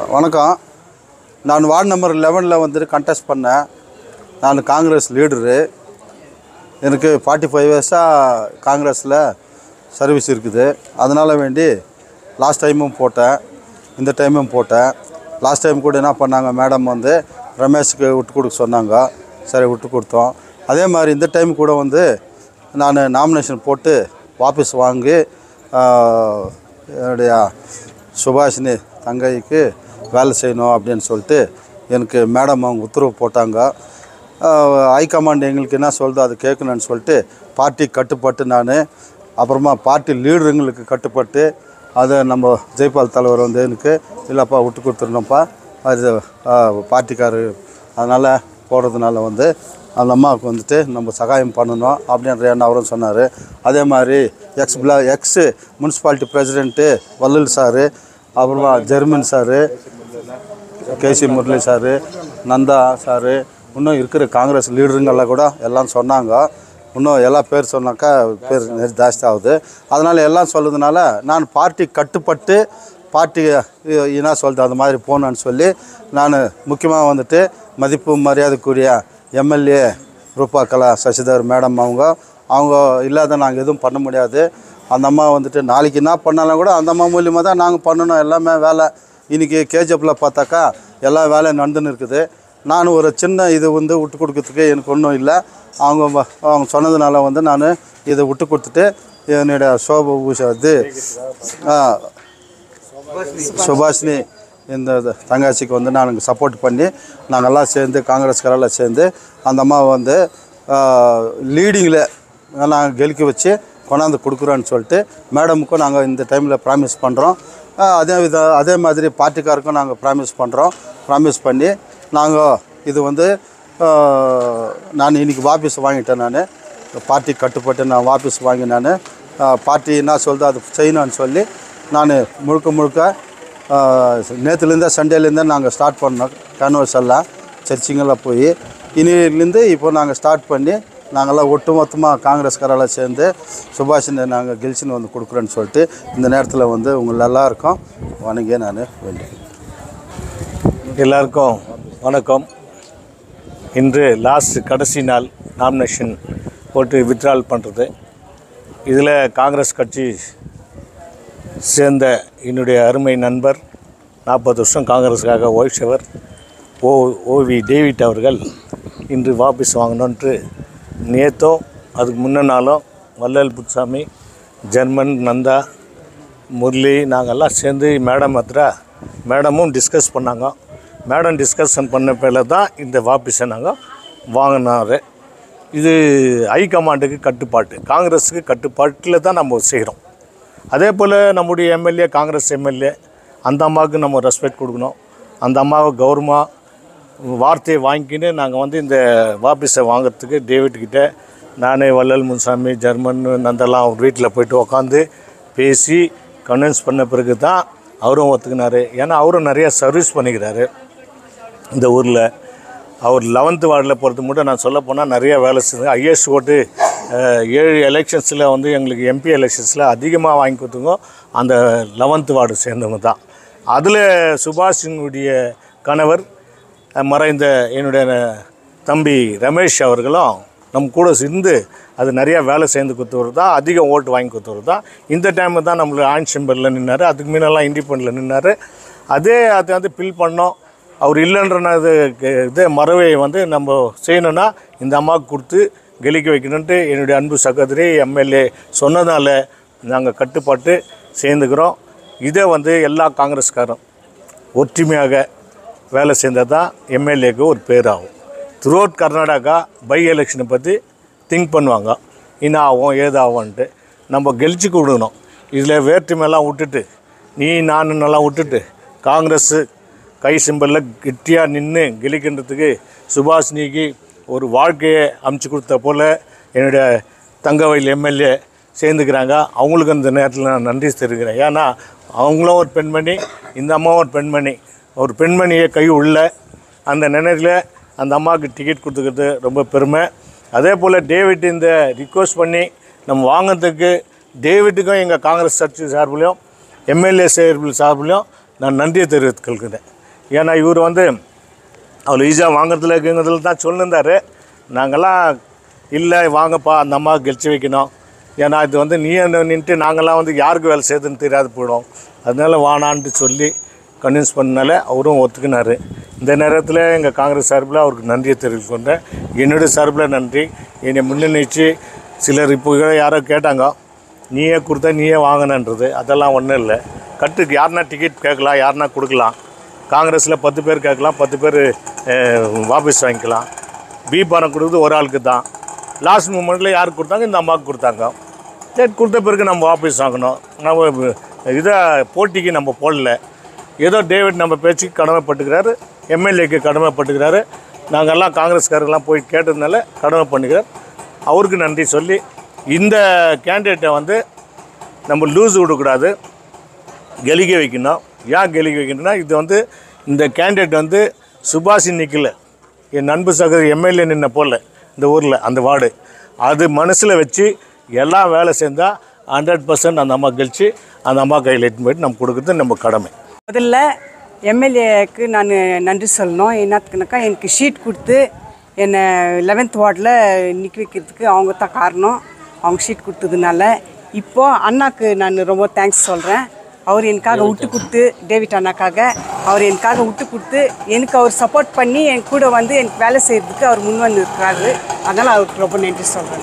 வணக்கம். நான் ward number 11 வந்துட்டு கண்டெஸ்ட் பண்ணேன். நான் காங்கிரஸ் லீடரு. எனக்கு 45 இயர்ஸாக காங்கிரஸில் சர்வீஸ் இருக்குது. அதனால் வேண்டி லாஸ்ட் டைமும் போட்டேன், இந்த டைமும் போட்டேன். லாஸ்ட் டைம் கூட என்ன பண்ணாங்க, மேடம் வந்து ரமேஷுக்கு விட்டு கொடுக்க சொன்னாங்க. சரி, விட்டு கொடுத்தோம். அதே மாதிரி இந்த டைம் கூட வந்து நான் நாமினேஷன் போட்டு வாபஸ் வாங்கி என்னுடைய சுபாஷினி தங்கைக்கு வேலை செய்யணும் அப்படின்னு சொல்லிட்டு எனக்கு மேடம் அவங்க உத்தரவு போட்டாங்க. ஹைகமாண்ட் எங்களுக்கு என்ன சொல்லுதோ அது கேட்கணுன்னு சொல்லிட்டு பார்ட்டி கட்டுப்பட்டு நான் அப்புறமா பார்ட்டி லீடருங்களுக்கு கட்டுப்பட்டு அதை நம்ம ஜெய்பால் தலைவர் வந்து எனக்கு இல்லைப்பா விட்டு கொடுத்துருந்தோம்ப்பா, அது பார்ட்டிக்காரு அதனால் போடுறதுனால வந்து அந்த அம்மாவுக்கு வந்துட்டு நம்ம சகாயம் பண்ணணும் அப்படின்ற என்ன அவரும் சொன்னார். அதே மாதிரி ex municipality president Vallal sir, அப்புறமா German sir, KC Murali sir, Nanda sir, இன்னும் இருக்கிற காங்கிரஸ் லீடருங்கெல்லாம் கூட எல்லாம் சொன்னாங்க. இன்னும் எல்லா பேர் சொன்னாக்கா பேர் ஜாஸ்தி ஆகுது. அதனால் எல்லாம் சொல்லுறதுனால நான் பார்ட்டி கட்டுப்பட்டு பார்ட்டி என்ன சொல்லுது அது மாதிரி போகணுன்னு சொல்லி நான் முக்கியமாக வந்துட்டு மதிப்பு மரியாதைக்குரிய எம்எல்ஏ ரூபாக்கலா சசிதர் மேடம் அவங்க இல்லாத நாங்கள் எதுவும் பண்ண முடியாது. அந்த அம்மா வந்துட்டு நாளைக்கு என்ன பண்ணாலும் கூட அந்த அம்மா மூலியமாக தான் நாங்கள் பண்ணணும் எல்லாமே வேலை. இன்றைக்கி கேஜிஎஃப்பில் பார்த்தாக்கா எல்லா வேலையும் நடந்துன்னு இருக்குது. நான் ஒரு சின்ன இது வந்து விட்டு கொடுக்கறதுக்கு எனக்கு ஒன்றும் இல்லை. அவங்க சொன்னதுனால வந்து நான் இதை விட்டு கொடுத்துட்டு என்னுடைய சுபாஷினி இந்த தங்காச்சிக்கு வந்து நான் சப்போர்ட் பண்ணி நாங்கள்லாம் சேர்ந்து காங்கிரஸ்காரெல்லாம் சேர்ந்து அந்த அம்மாவை வந்து லீடிங்கில் நாங்கள் கெலிக்க வச்சு கொண்டாந்து கொடுக்குறோன்னு சொல்லிட்டு மேடமுக்கும் நாங்கள் இந்த டைமில் ப்ராமிஸ் பண்ணுறோம். அதே மாதிரி பார்ட்டிக்காருக்கும் நாங்கள் ப்ராமிஸ் பண்ணி நாங்கள் இது வந்து நான் இன்றைக்கி வாபஸ் வாங்கிட்டேன். நான் பார்ட்டி கட்டுப்பட்டு நான் வாபஸ் வாங்கி நான் பார்ட்டி என்ன சொல்லுதோ அது செய்யணும்னு சொல்லி நான் முழுக்க நேற்றுலேருந்தே சண்டேலேருந்தே நாங்கள் ஸ்டார்ட் பண்ணோம். கேன்வஸ் எல்லாம் சர்ச்சிங்கெல்லாம் போய் இனிலேருந்து இப்போ நாங்கள் ஸ்டார்ட் பண்ணி நாங்கள்லாம் ஒட்டுமொத்தமாக காங்கிரஸ்காரெல்லாம் சேர்ந்து சுபாஷினை நாங்கள் கெலிச்சின்னு வந்து கொடுக்குறேன்னு சொல்லிட்டு இந்த நேரத்தில் வந்து உங்கள் எல்லாருக்கும் வணங்கி நான் வேண்டிய எல்லாருக்கும் வணக்கம். இன்று கடைசி நாள் நாமினேஷன் போட்டு வித்ட்ரால் பண்ணுறது. இதில் காங்கிரஸ் கட்சி சேர்ந்த என்னுடைய அருமை நண்பர் 40 வருஷம் காங்கிரஸுக்காக ஓய்ச்சவர் ஓவி டேவிட் அவர்கள் இன்று வாபஸ் வாங்கணுன்ட்டு நேற்றோ அதுக்கு முன்ன நாளும் வள்ளல் புட்சாமி, ஜெர்மன், நந்தா, முரளி நாங்கள்லாம் சேர்ந்து மேடமும் டிஸ்கஸ் பண்ணாங்க. மேடம் டிஸ்கஷன் பண்ண பேரில் தான் இந்த வாபஸை நாங்கள் வாங்கினார். இது ஹைகமாண்டுக்கு கட்டுப்பாட்டு, காங்கிரஸுக்கு கட்டுப்பாட்டில் தான் நம்ம செய்கிறோம். அதே போல் நம்முடைய எம்எல்ஏ காங்கிரஸ் எம்எல்ஏ அந்த அம்மாவுக்கு நம்ம ரெஸ்பெக்ட் கொடுக்கணும். அந்த அம்மாவை கௌரவமாக வார்த்தையை வாங்கிக்கின்னு நாங்கள் வந்து இந்த வாபஸை வாங்கிறதுக்கு டேவிட்கிட்ட நான் வள்ளல் முன்சாமி, ஜெர்மன், நந்தெல்லாம் அவர் வீட்டில் போய்ட்டு உக்காந்து பேசி கன்வின்ஸ் பண்ண பிறகு தான் அவரும் ஒத்துக்கினார். ஏன்னா அவரும் நிறையா சர்வீஸ் பண்ணிக்கிறாரு இந்த ஊரில். அவர் 11th வார்டில் பொறுத்து மட்டும் நான் சொல்ல போனால் நிறையா வேலை செஞ்சு ஐஏஎஸ் ஓட்டு 7 எலெக்ஷன்ஸில் வந்து எங்களுக்கு எம்பி எலெக்ஷன்ஸில் அதிகமாக வாங்கி கொடுத்துங்க அந்த 11th வார்டு சேர்ந்தவங்க தான். அதில் சுபாஷினுடைய கணவர் மறைந்த என்னுடைய தம்பி ரமேஷ் அவர்களும் நம்ம கூட சேர்ந்து அது நிறையா வேலை சேர்ந்து கொடுத்தவர் தான், அதிகம் ஓட்டு வாங்கி கொடுத்தவர் தான். இந்த டைமு தான் நம்மளுக்கு ஆன் செம்பரில் நின்னார், அதுக்கு முன்னெல்லாம் இண்டிபெண்டில் நின்னார். அதை வந்து ஃபில் பண்ணோம். அவர் இல்லைன்ற இதே மரவை வந்து நம்ம செய்யணுன்னா இந்த அம்மாவுக்கு கொடுத்து கெலிக்க வைக்கணுன்ட்டு என்னுடைய அன்பு சகோதரி எம்எல்ஏ சொன்னதால் நாங்கள் கட்டுப்பாட்டு சேர்ந்துக்கிறோம். இதை வந்து எல்லா காங்கிரஸ்காரும் ஒற்றுமையாக வேலை செய்தால் தான் எம்எல்ஏக்கு ஒரு பேர் ஆகும். த்ரூஅவுட் கர்நாடகா பை எலெக்ஷனை பற்றி திங்க் பண்ணுவாங்க, என்ன ஆகும் ஏதாகும்ன்ட்டு. நம்ம கெலிச்சு கொடுக்கணும். இதில் வேற்றுமையெல்லாம் விட்டுட்டு நானுன்னெல்லாம் விட்டுட்டு காங்கிரஸு கை சிம்பலில் கெட்டியாக நின்று கெலிக்கின்றதுக்கு சுபாஷினிக்கு ஒரு வாழ்க்கையை அமைச்சு கொடுத்த போல் என்னுடைய தங்கவயல் எம்எல்ஏ சேர்ந்துக்கிறாங்க. அவங்களுக்கு அந்த நேரத்தில் நான் நன்றி தெரிவிக்கிறேன். ஏன்னா அவங்களும் ஒரு பெண்மணி, இந்த அம்மாவும் ஒரு பெண்மணியை கை உள்ள அந்த நினைவில் அந்த அம்மாவுக்கு டிக்கெட் கொடுத்துக்கிறது ரொம்ப பெருமை. அதே போல் டேவிட் இந்த ரிக்வெஸ்ட் பண்ணி நம்ம வாங்கிறதுக்கு டேவிட்டுக்கும் எங்கள் காங்கிரஸ் கட்சி சார்பிலையும் எம்எல்ஏ சார்பிலையும் நான் நன்றியை தெரிவித்துக் கொள்கிறேன். ஏன்னா இவர் வந்து அவ்வளோ ஈஸியாக வாங்குறதுல இருக்குங்கிறதுல தான் சொல்லியிருந்தார். நாங்கள்லாம் இல்லை வாங்கப்பா அந்த அம்மா கெலிச்சு வைக்கணும், ஏன்னா இது வந்து நீ நின்றுட்டு நாங்கள்லாம் வந்து யாருக்கு வேலை செய்யுதுன்னு தெரியாது போயிடும், அதனால வானான்ட்டு சொல்லி கன்வின்ஸ் பண்ணனால அவரும் ஒத்துக்கினார். இந்த நேரத்தில் எங்கள் காங்கிரஸ் சார்பில் அவருக்கு நன்றியை தெரிவிக்கின்றேன். என்னுடைய சார்பில் நன்றி. என்னை முன்னணிச்சு சிலர் இப்போ யாரோ கேட்டாங்க, நீயே கொடுத்தா நீயே வாங்கினன்றது. அதெல்லாம் ஒன்றும் இல்லை. கட்டுக்கு யாருன்னா டிக்கெட் கேட்கலாம், யாருன்னா கொடுக்கலாம். காங்கிரஸில் 10 பேர் கேட்கலாம், 10 பேர் வாபஸ் வாங்கிக்கலாம். பணம் கொடுக்குறது ஒரு ஆளுக்கு தான். லாஸ்ட் மூமெண்ட்டில் யாருக்கு கொடுத்தாங்க? இந்த அம்மாவுக்கு கொடுத்தாங்க. சரி, கொடுத்த பிறகு நம்ம வாபஸ் வாங்கணும். நம்ம இதை போட்டிக்கு நம்ம போடல. ஏதோ டேவிட் நம்ம பேச்சுக்கு கடமைப்பட்டுக்கிறாரு, எம்எல்ஏக்கு கடமைப்பட்டுக்கிறாரு. நாங்கள்லாம் காங்கிரஸ்காரங்களாம் போய் கேட்டதுனால கடமை பண்ணிக்கிறார். அவருக்கு நன்றி சொல்லி இந்த கேண்டிடேட்டை வந்து நம்ம லூஸ் விடக்கூடாது, கெலிக்க வைக்கணும். ஏன் கெலிக்க வைக்கணும்னா, இது வந்து இந்த கேண்டிடேட் வந்து சுபாஷினி நிற்கல, என் நண்பு சகோதரி எம்எல்ஏ நின்ன போல இந்த ஊரில் அந்த வார்டு, அது மனசில் வச்சு எல்லாம் வேலை சேர்ந்தால் 100% அந்த அம்மா கழிச்சு அந்த அம்மா கையில் எடுத்து போய்ட்டு நம்ம கொடுக்குறது நம்ம கடமை. முதல்ல எம்எல்ஏக்கு நான் நன்றி சொல்லணும். என்னத்துக்குனாக்கா எனக்கு ஷீட் கொடுத்து என்னை 11th வார்டில் நிற்க வைக்கிறதுக்கு அவங்க தான் காரணம். அவங்க ஷீட் கொடுத்ததுனால இப்போது அண்ணாக்கு நான் ரொம்ப தேங்க்ஸ் சொல்கிறேன். அவர் எனக்காக விட்டு கொடுத்து, டேவிட் அண்ணாக்காக அவர் எனக்காக விட்டு கொடுத்து எனக்கு அவர் சப்போர்ட் பண்ணி என் கூட வந்து எனக்கு வேலை செய்கிறதுக்கு அவர் முன் வந்து இருக்கிறாரு. அதனால் அவருக்கு ரொம்ப நன்றி சொல்கிறேன்.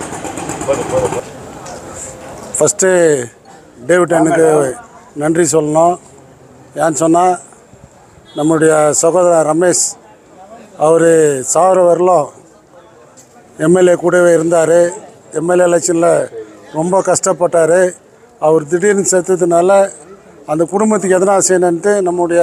ஃபஸ்ட்டு டேவிட் அண்ணனுக்கு நன்றி சொல்லணும். ஏன்னு சொன்னால், நம்முடைய சகோதரர் ரமேஷ் அவர் சாகிற வரலும் எம்எல்ஏ கூடவே இருந்தார். எம்எல்ஏ எலெக்ஷனில் ரொம்ப கஷ்டப்பட்டார். அவர் திடீர்னு செத்ததுனால அந்த குடும்பத்துக்கு எதனா செய்யணுன்ட்டு நம்முடைய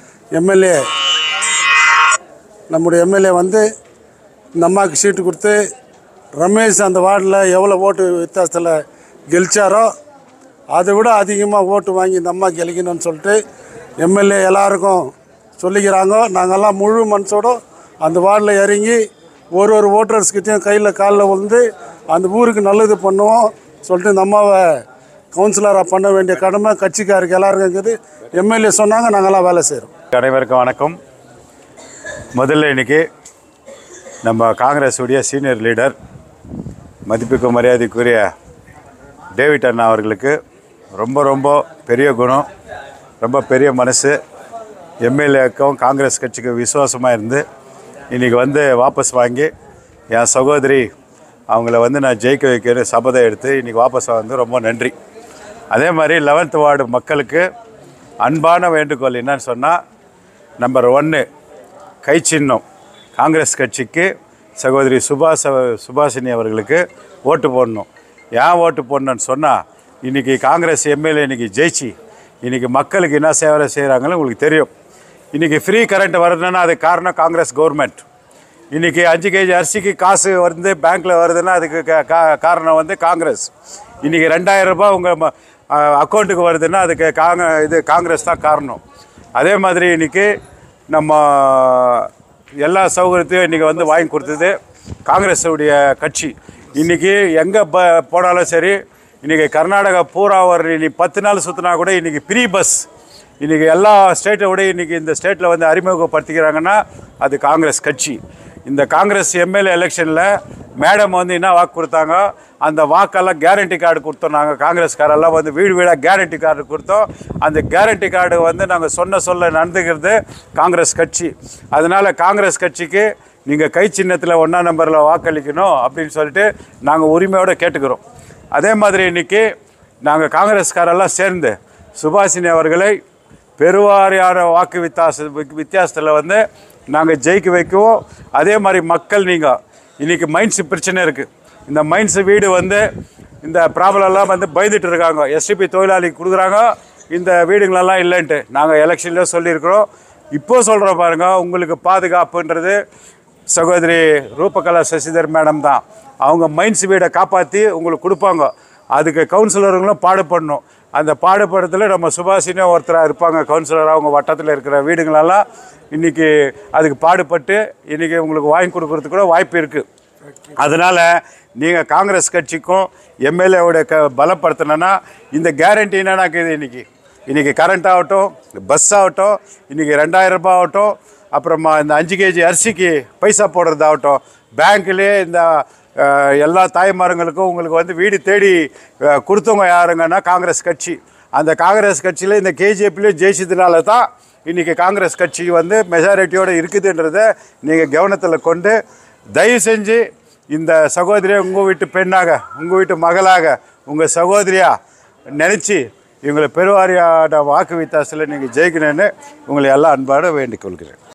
எம்எல்ஏ வந்து இந்த அம்மாவுக்கு சீட்டு கொடுத்து ரமேஷ் அந்த வார்டில் எவ்வளோ ஓட்டு வித்தியாசத்தில் கெலிச்சாரோ அதை விட அதிகமாக ஓட்டு வாங்கி இந்த அம்மா கெலிக்கணும்னு சொல்லிட்டு எம்எல்ஏ எல்லாருக்கும் சொல்லிக்கிறாங்க. நாங்கள்லாம் முழு மனசோடு அந்த வார்டில் இறங்கி ஒரு ஓட்டர்ஸ்கிட்டையும் கையில் காலில் விழுந்து அந்த ஊருக்கு நல்லது பண்ணுவோம் சொல்லிட்டு இந்த அம்மாவை கவுன்சிலராக பண்ண வேண்டிய கடமை கட்சிக்காருக்கு எல்லாருக்கும் இருக்குது. எம்எல்ஏ சொன்னாங்க, நாங்கள்லாம் வேலை செய்கிறோம். அனைவருக்கும் வணக்கம். முதல்ல இன்றைக்கி நம்ம காங்கிரஸுடைய சீனியர் லீடர் மதிப்புக்கு மரியாதைக்குரிய டேவிட் அண்ணா அவர்களுக்கு ரொம்ப ரொம்ப பெரிய குணம், ரொம்ப பெரிய மனசு. எம்எல்ஏக்கும் காங்கிரஸ் கட்சிக்கு விசுவாசமாக இருந்து இன்றைக்கி வந்து வாபஸ் வாங்கி என் சகோதரி அவங்கள வந்து நான் ஜெயிக்க வைக்கிற சபதம் எடுத்து இன்றைக்கி வாபஸ் வந்து ரொம்ப நன்றி. அதே மாதிரி 11th வார்டு மக்களுக்கு அன்பான வேண்டுகோள் என்னன்னு சொன்னால், நம்பர் 1 கை சின்னம் காங்கிரஸ் கட்சிக்கு சகோதரி சுபாஷினி அவர்களுக்கு ஓட்டு போடணும். ஏன் ஓட்டு போடணுன்னு சொன்னால், இன்றைக்கி காங்கிரஸ் எம்எல்ஏ இன்றைக்கி ஜெயிச்சு இன்றைக்கி மக்களுக்கு என்ன சேவை செய்கிறாங்கன்னு உங்களுக்கு தெரியும். இன்றைக்கி ஃப்ரீ கரண்ட் வருதுன்னா அதுக்கு காரணம் காங்கிரஸ் கவர்மெண்ட். இன்றைக்கி 5 kg அரிசிக்கு காசு வந்து பேங்க்கில் வருதுன்னா அதுக்கு காரணம் வந்து காங்கிரஸ். இன்றைக்கி 2000 ரூபாய் உங்கள் அக்கௌண்ட்டுக்கு வருதுன்னா அதுக்கு காங்கிரஸ் தான் காரணம். அதே மாதிரி இன்றைக்கி நம்ம எல்லா சௌகரியத்தையும் இன்றைக்கி வந்து வாங்கி கொடுத்தது காங்கிரஸுடைய கட்சி. இன்றைக்கி எங்கே போனாலும் சரி, இன்றைக்கி கர்நாடகா பூரா ஒரு 10 நாள் சுற்றினா கூட இன்றைக்கி ஃப்ரீ பஸ் இன்றைக்கி எல்லா ஸ்டேட்டை விட இன்றைக்கி இந்த ஸ்டேட்டில் வந்து அறிமுகப்படுத்திக்கிறாங்கன்னா அது காங்கிரஸ் கட்சி. இந்த காங்கிரஸ் எம்எல்ஏ எலெக்ஷனில் மேடம் வந்து என்ன வாக்கு கொடுத்தாங்க, அந்த வாக்கெல்லாம் கேரண்டி கார்டு கொடுத்தோம். நாங்கள் காங்கிரஸ்காரெல்லாம் வந்து வீடு வீடாக கேரண்டி கார்டு கொடுத்தோம். அந்த கேரண்டி கார்டு வந்து நாங்கள் சொல்ல நடந்துக்கிறது காங்கிரஸ் கட்சி. அதனால் காங்கிரஸ் கட்சிக்கு நீங்கள் கை சின்னத்தில் 1ஆம் நம்பரில் வாக்களிக்கணும் அப்படின்னு சொல்லிட்டு நாங்கள் உரிமையோடு கேட்டுக்கிறோம். அதே மாதிரி இன்றைக்கி நாங்கள் காங்கிரஸ்காரெல்லாம் சேர்ந்து சுபாஷினி அவர்களை பெருவாரியான வாக்கு வித்தியாசத்தில் வந்து நாங்கள் ஜெயிக்க வைக்குவோம். அதே மாதிரி மக்கள் நீங்கள் இன்றைக்கி மைன்ஸ் பிரச்சனை இருக்குது. இந்த மைன்ஸ் வீடு வந்து இந்த ப்ராப்ளம்லாம் வந்து பயந்துட்டு இருக்காங்க. எஸ்டிபி தொழிலாளிக்கு கொடுக்குறாங்க, இந்த வீடுங்களெல்லாம் இல்லைன்ட்டு நாங்கள் எலெக்ஷன்லேயே சொல்லியிருக்கிறோம். இப்போது சொல்கிறோம் பாருங்கள், உங்களுக்கு பாதுகாப்புன்றது சகோதரி ரூபகலா சசிதர் மேடம் தான். அவங்க மைன்ஸ் வீடை காப்பாற்றி உங்களுக்கு கொடுப்பாங்க. அதுக்கு கவுன்சிலருங்களும் பாடுபடணும். அந்த பாடுபடத்தில் நம்ம சுபாஷினியும் ஒருத்தராக இருப்பாங்க கவுன்சிலராக. அவங்க வட்டத்தில் இருக்கிற வீடுங்களெல்லாம் இன்றைக்கி அதுக்கு பாடுபட்டு இன்றைக்கி உங்களுக்கு வாங்கி கொடுக்குறதுக்கு கூட வாய்ப்பு இருக்குது. அதனால் நீங்கள் காங்கிரஸ் கட்சிக்கும் எம்எல்ஏவோட பலப்படுத்தினா இந்த கேரண்டி என்னன்னாக்குது. இன்றைக்கி கரண்ட் ஆகட்டும், பஸ் ஆகட்டும், இன்றைக்கி 2000 ரூபாய் ஆகட்டும், அப்புறமா இந்த 5 கேஜி அரிசிக்கு பைசா போடுறதாகட்டும், பேங்க்லேயே இந்த எல்லா தாய்மார்களுக்கும் உங்களுக்கு வந்து வீடு தேடி கொடுத்தவங்க யாருங்கன்னா காங்கிரஸ் கட்சி. அந்த காங்கிரஸ் கட்சியில் இந்த கேஜிஎஃப்லேயும் ஜெயிச்சதுனால தான் இன்றைக்கி காங்கிரஸ் கட்சி வந்து மெஜாரிட்டியோடு இருக்குதுன்றதை நீங்கள் கவனத்தில் கொண்டு தயவு செஞ்சு இந்த சகோதரியை உங்கள் வீட்டு பெண்ணாக, உங்கள் வீட்டு மகளாக, உங்கள் சகோதரியாக நினச்சி இவங்களை பெருவாரியான வாக்கு வித்தியாசத்தில் நீங்கள் ஜெயிக்கணும்னு உங்களை எல்லாம் அன்பாக வேண்டிக் கொள்கிறேன்.